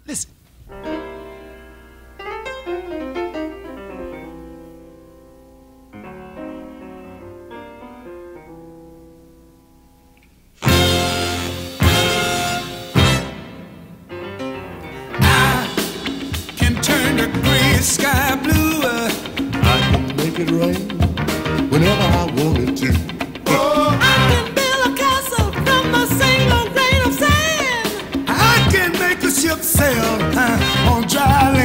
Listen. Sky blue, I can make it rain whenever I want it to. Oh, I can build a castle from a single grain of sand. I can make a ship sail on dry land.